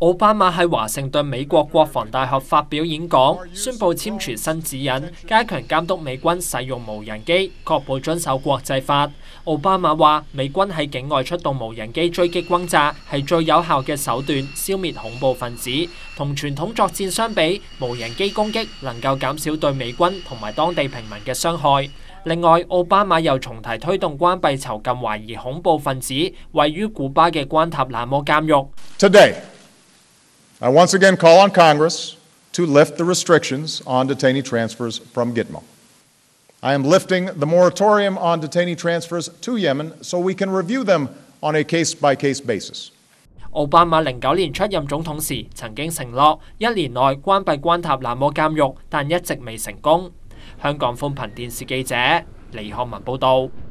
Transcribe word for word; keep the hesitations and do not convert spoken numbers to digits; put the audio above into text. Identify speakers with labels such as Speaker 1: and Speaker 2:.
Speaker 1: 奧巴馬喺華盛頓美國國防大學發表演講，宣布簽署新指引，加強監督美軍使用無人機，確保遵守國際法。奧巴馬話：美軍喺境外出動無人機追擊轟炸係最有效嘅手段，消滅恐怖分子。同傳統作戰相比，無人機攻擊能夠減少對美軍同埋當地平民嘅傷害。另外，奧巴馬又重提推動關閉囚禁懷疑恐怖分子位於古巴嘅關塔那摩監獄。
Speaker 2: Today, I once again call on Congress to lift the restrictions on detainee transfers from Gitmo. I am lifting the moratorium on detainee transfers to Yemen so we can review them on a case-by-case basis.
Speaker 1: 奧巴馬零九年出任總統時，曾經承諾一年內關閉關塔那摩監獄，但一直未成功。香港寬頻電視記者李漢文報道。